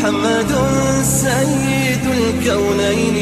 محمد سيد الكونين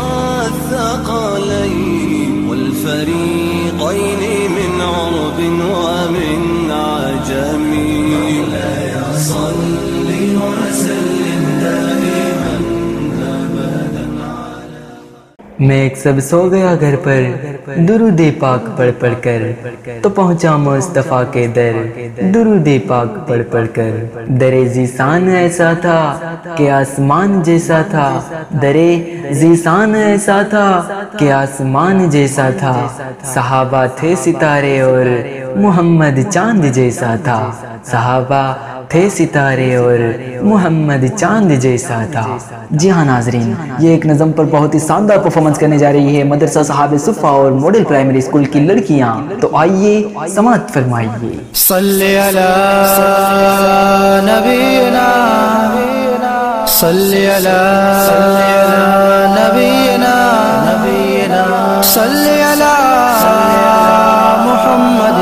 والثقلين والفريقين من عرب ومن عجم. مولاي صل وسلم دائما ابدا. میں ایک سب سو گیا گھر پر درود پاک پڑھ پڑھ کر تو پہنچا مصطفیٰ کے در درود پاک پڑھ پڑھ کر. در ذیشان ایسا تھا کہ آسمان جیسا تھا، در ذیشان ایسا تھا کہ آسمان جیسا تھا. صحابہ تھے ستارے اور محمد چاند جیسا تھا. صحابہ تھے ستارے اور محمد چاند جیسا تھا. جی ہاں ناظرین، یہ ایک نظم پر بہت ہی شاندار پرفارمنس کرنے جا رہی ہے مدرسہ صحابہ صفہ اور ماڈل پرائمری اسکول کی لڑکیاں. تو آئیے سماعت فرمائیے. صلی علی نبینا صلی علی نبینا صلی علی محمد.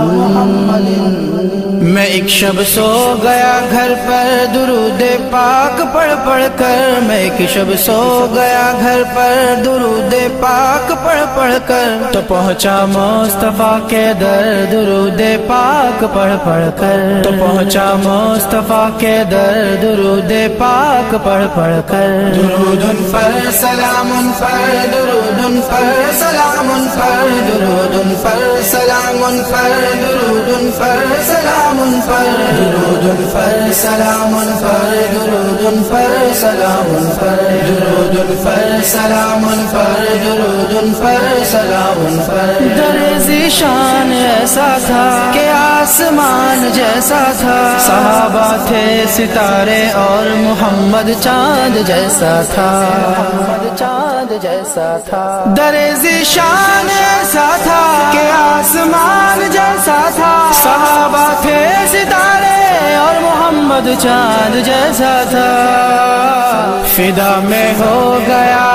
میں ایک شب سو گیا گھر پر درود پاک پڑھ پڑھ کر. میں ایک شب سو گیا گھر پر درود پاک پڑھ پڑھ کر تو پہنچا مصطفیٰ کے در درود پاک پڑھ پڑھ کر. تو پہنچا مصطفیٰ کے در درود پاک پڑھ پڑھ کر. درود پر سلام پر درود پر سلام پر درود پر سلام پر درود پر سلام پر درود پر سلام پر درود پر سلام پر درود پر سلام پر درود پر سلام پر. در ذیشان ایسا تھا کہ آسمان جیسا تھا. صحابہ تھے ستارے اور محمد چاند جیسا تھا. محمد چاند جیسا تھا. در ذیشان ایسا تھا کہ آسمان جیسا تھا. صحابہ تھے ستارے اور محمد چاند جیسا تھا. فدا میں ہو گیا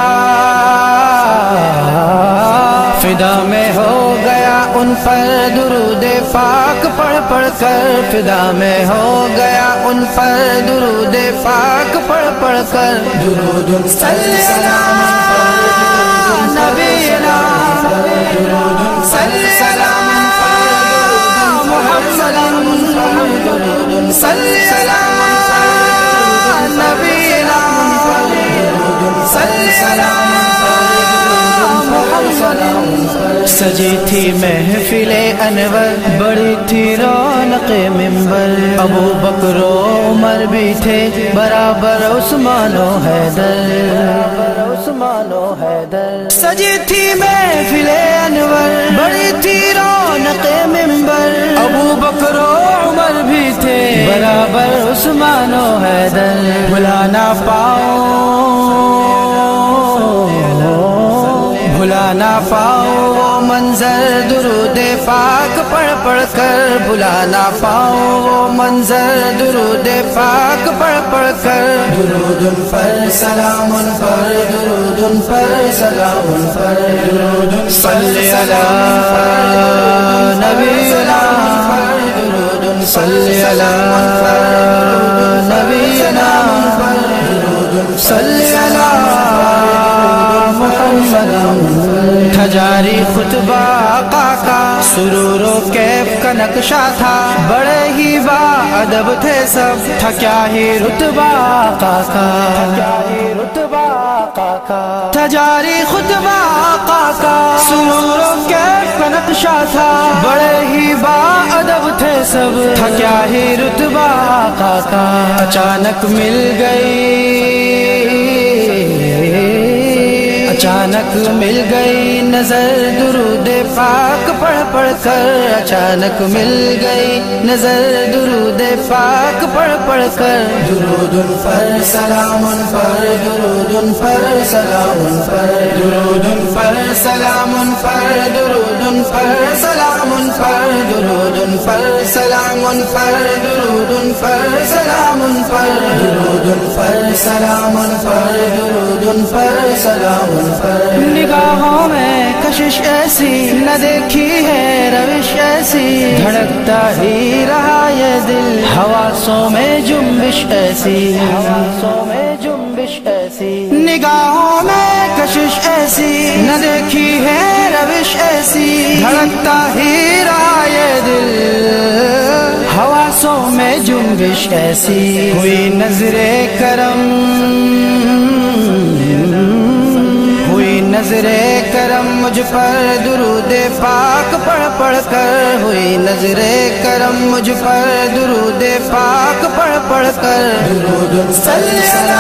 فدا میں ہو گیا ان پر درود پاک پڑھ پڑھ کر. فدا میں ہو گیا ان پر درود پاک پڑھ پڑھ کر. درود صلی علی نبینا صلی علی محمد صلی علی نبینا صلی علی محمد. سجی تھی محفل انور بڑی تھی رونق منبر. ابو بکر و عمر بھی تھے برابر عثمان و حیدر. سجی تھی محفل انور بڑی تھی رونق منبر. ابو بکر و عمر بھی تھے برابر عثمان و حیدر. بھلا نہ پاؤ بھلا نہ پاؤ وہ منظر درود پاک پڑھ پڑھ کر. بھلا نہ پاؤ وہ منظر درود پاک پڑھ پڑھ کر. درود پر سلام پر درود پر سلام پر درود صلی علی نبینا درود صلی علی نبینا صلی علی محمد. تھا جاری خطبہ آقا کا سرور و کیف کا نقشہ تھا. بڑے ہی با ادب تھے سب تھا کیا ہی رتبہ آقا کا. تھا جاری خطبہ آقا کا سرور و کیف کا نقشہ تھا. بڑے ہی با ادب تھے سب تھا کیا ہی رتبہ آقا کا. اچانک مل گئی اچانک مل گئی نظر درود پاک پڑھ پڑھ کر. اچانک مل گئی نظر درود پاک پڑھ پڑھ کر. درود پر سلام پر درود پر سلام پر درود پر سلام پر درود پر سلام پر درود پر سلام پر درود پر سلام پر درود پر سلام پر درود پر سلام. نگاہوں میں کشش ایسی نہ دیکھی ہے روش ایسی ایسی دھڑکتا ہی رہا یہ دل حواسوں میں جنبش ایسی حواسوں میں جنبش ایسی نگاہوں میں کشش ایسی نہ دیکھی ہے روش ایسی دھڑکتا ہی رہا یہ دل حواسوں میں جنبش ایسی ہوئی نظر کرم نظر کرم مجھ پر درود پاک پڑھ پڑھ کر ہوئی نظر کرم مجھ پر درود پاک پڑھ پڑھ کر درود صلی اللہ